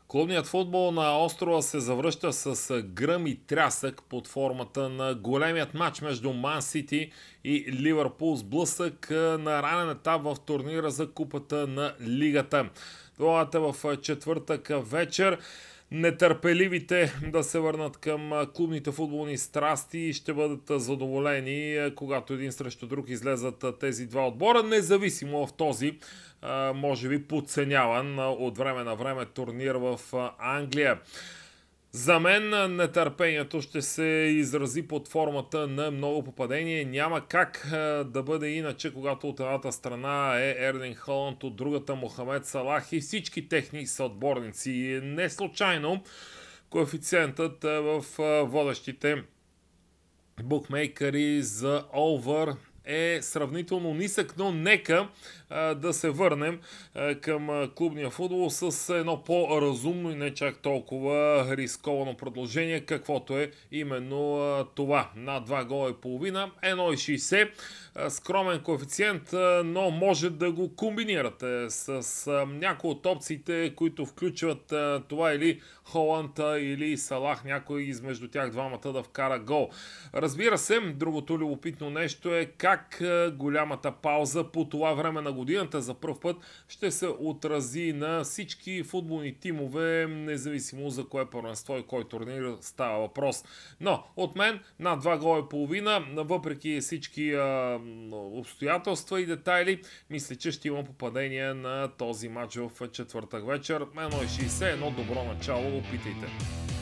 Клубният футбол на острова се завръща с гръм и трясък под формата на големият матч между Ман Сити и Ливърпул, сблъсък на ранен етап в турнира за купата на лигата. Това е в четвъртък вечер. Нетърпеливите да се върнат към клубните футболни страсти ще бъдат задоволени, когато един срещу друг излезат тези два отбора, независимо в този, може би подценяван от време на време турнир в Англия. За мен нетърпението ще се изрази под формата на много попадения. Няма как да бъде иначе, когато от едната страна е Ерлинг Халанд, от другата Мохамед Салах и всички техни съотборници. Не случайно коефициентът в водещите букмейкъри за овър е сравнително нисък, но нека да се върнем към клубния футбол с едно по-разумно и не чак толкова рисковано продължение, каквото е именно това. На 2 гола и половина, 1,60, скромен коефициент, но може да го комбинирате с някои от опциите, които включват това или Холанд или Салах, някой измежду тях двамата да вкара гол. Разбира се, другото любопитно нещо е как голямата пауза по това време на годината за пръв път ще се отрази на всички футболни тимове, независимо за кое първенство и кой турнир става въпрос. Но от мен на 2 гола и половина, въпреки всички обстоятелства и детайли, мисля, че ще има попадение на този матч в четвъртък вечер. 1,60, едно добро начало, опитайте.